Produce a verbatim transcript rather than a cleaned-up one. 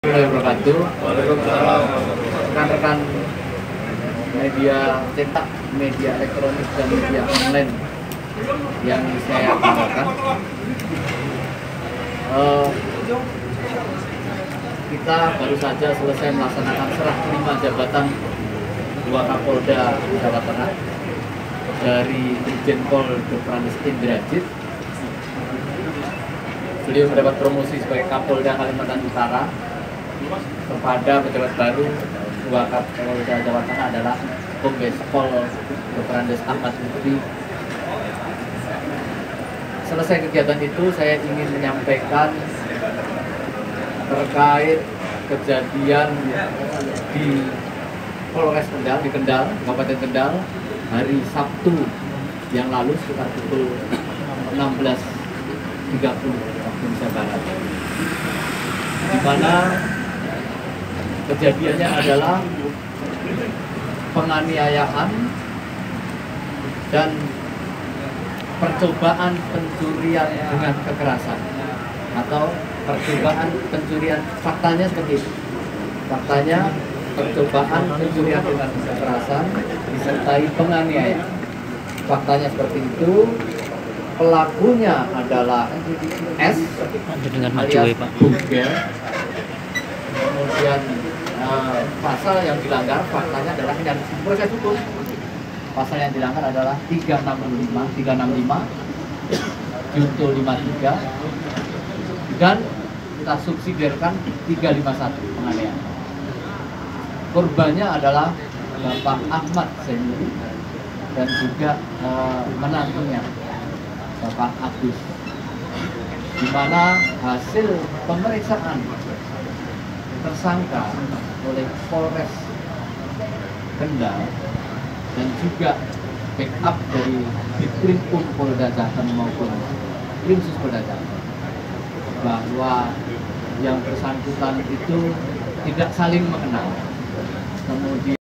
Wabarakatuh. Rekan-rekan media cetak, media elektronik dan media online yang saya banggakan, uh, kita baru saja selesai melaksanakan serah terima jabatan dua Kapolda Jawa Tengah dari Irjen Pol Doprandes Indrajit. Beliau mendapat promosi sebagai Kapolda Kalimantan Utara. Kepada pejabat baru dua Kapolda Jawa Tengah adalah Kombes Pol Doprandes Ahmad Lutfi. Selesai kegiatan itu, saya ingin menyampaikan terkait kejadian di Polres Kendal, di Kendal, Kabupaten Kendal, hari Sabtu yang lalu sekitar pukul enam belas tiga puluh waktu Indonesia Barat, di mana kejadiannya adalah penganiayaan dan percobaan pencurian dengan kekerasan atau percobaan pencurian. Faktanya seperti itu. Faktanya percobaan pencurian dengan kekerasan disertai penganiayaan. Faktanya seperti itu. Pelakunya adalah S alias Bugel. Kemudian uh, pasal yang dilanggar faktanya adalah yang proses hukum. Pasal yang dilanggar adalah tiga enam lima, tiga enam lima, junto lima tiga, dan kita subsidiarkan tiga lima satu penganiayaan. Korbannya adalah Bapak Ahmad Zainuri dan juga uh, menantunya Bapak Agus, di mana hasil pemeriksaan tersangka oleh Polres Kendal dan juga backup dari Ditkrimum Polda Jateng maupun Krimsus Polda Jateng bahwa yang bersangkutan itu tidak saling mengenal. Kemudian